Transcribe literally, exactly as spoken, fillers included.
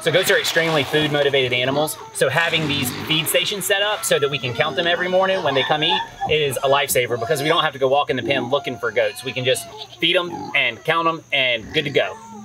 So goats are extremely food motivated animals. So having these feed stations set up so that we can count them every morning when they come eat is a lifesaver, because we don't have to go walk in the pen looking for goats. We can just feed them and count them and good to go.